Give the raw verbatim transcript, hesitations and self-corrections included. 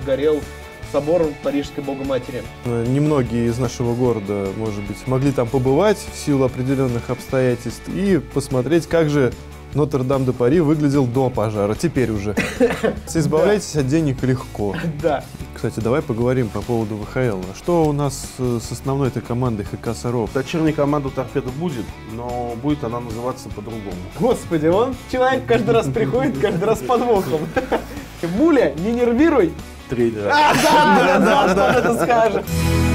сгорел собор Парижской Богоматери. Немногие из нашего города, может быть, могли там побывать в силу определенных обстоятельств и посмотреть, как же Нотр-Дам-де-Пари выглядел до пожара, теперь уже. Избавляйтесь от денег легко. Да. Кстати, давай поговорим по поводу ВХЛ. Что у нас с основной этой командой ХК Саров? Дочерняя команда «Торпеда» будет, но будет она называться по-другому. Господи, он человек каждый раз приходит, каждый раз с подвохом. Муля, не нервируй. Тренера. А, да, да, да, что это скажет.